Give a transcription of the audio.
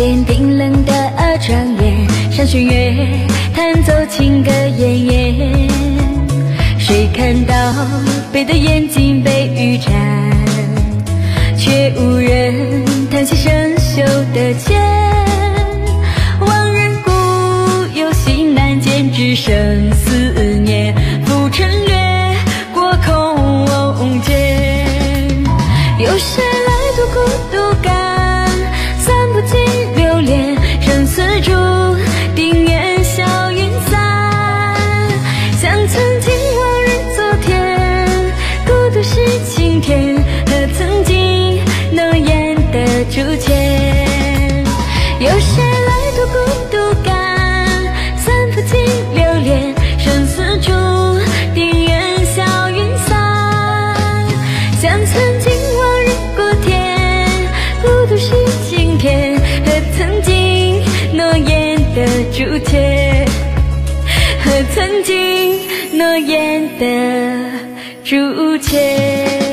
点冰冷的窗帘，上弦月，弹奏情歌奄奄。谁看到北的眼睛被雨沾，却无人弹起生锈的剑。往日故友心难见，只剩思念。浮尘掠过空间，有谁来度孤独感？散不尽流连，生死注定愿笑云散。像曾经往日昨天，孤独是晴天，和曾经诺言的竹签。有谁来度孤独感？散不尽流连，生死注定愿笑云散。像曾经往日过天，孤独是晴天，和曾经诺言的竹签，和曾经诺言的竹签。